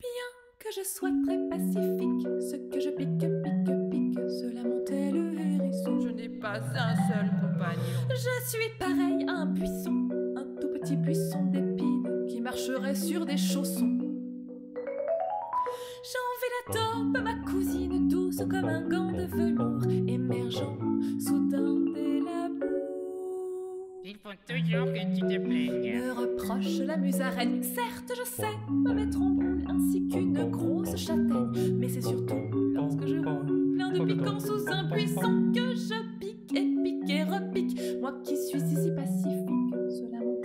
Bien que je sois très pacifique, ce que je pique, cela montait le hérisson. Je n'ai pas un seul compagnon. Je suis pareil à un buisson, un tout petit buisson d'épines qui marcherait sur des chaussons. J'envie la taupe, ma cousine douce comme un gant de velours, émergeant soudain des labours. Il faut toujours que tu te plaignes. Me reproche la musaraigne. Certes, je sais me mettre en boule ainsi qu'une grosse châtaigne, mais c'est surtout lorsque je roule plein de piquants sous un buisson que je pique et repique. Moi qui suis si pacifique, cela monte